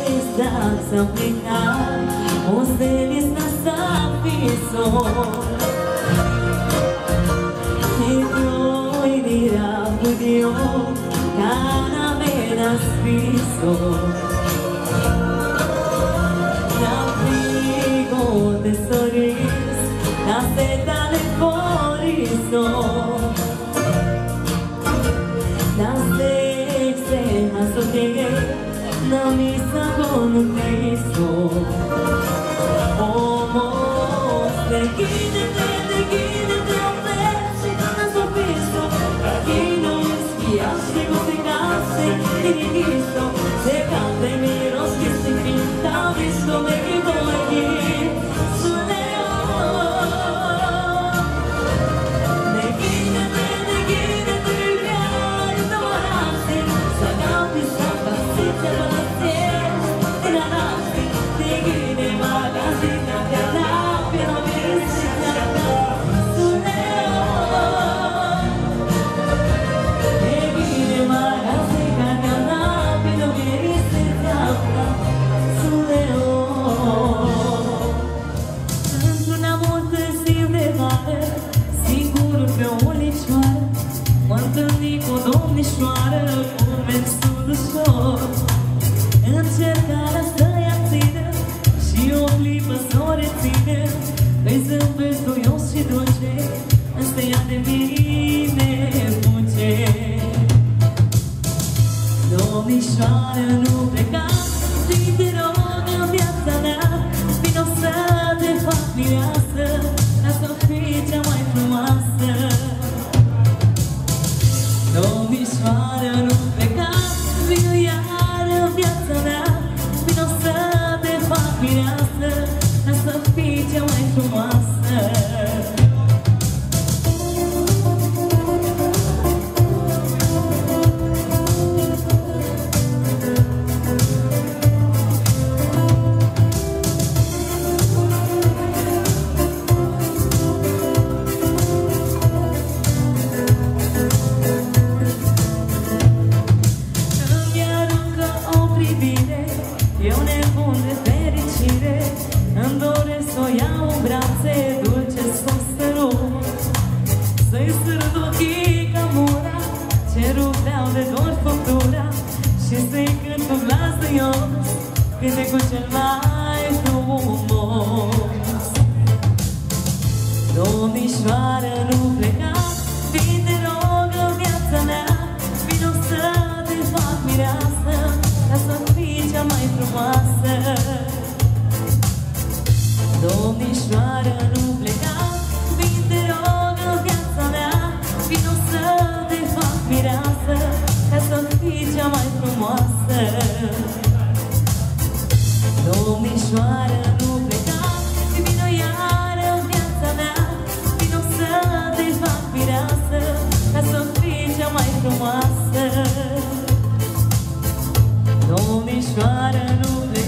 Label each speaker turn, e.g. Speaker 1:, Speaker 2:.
Speaker 1: să plecat, o stelista sa pisor. E poi dirà Dio, cara mena spiso. La frigo de soris, la seta de foriso. La sexe asotegue, na misa con un Cristo. Oh, mostre, guídete, ofrece a su piso. Aquí no esquiaste, gocegaste, y dijiste, se canta y miros que se pinta, visto me quedo aquí, su león. De guídete, viviar, no baraste, sagante, sapacita, domnișoară cu mersul ușor. Încercarea să-i aține și o clipă să o reține. Îi zâmbesc duios și dulce, însă ea de mine fuge. Domnișoară, nu pleca, zi te rog în viața mea, vino să te fac mireasă, ca să fii cea mai frumoasă. Domnișoară, nu pleca, vino iar în viața mea, vino să te fac mireasă, ca să fii cea mai frumoasă. Cântecul cel mai frumos. Domnișoară, nu pleca, vin te rog în viața mea, vino să te fac mireasă, ca să fii cea mai frumoasă. Domnișoară, nu pleca, vin te rog în viața mea, vino să te fac mireasă, ca să fii cea mai frumoasă. Domnișoară, nu pleca, vino iar în viața mea, vino să te fac mireasă, ca să fii cea mai frumoasă. Domnișoară, nu pleca.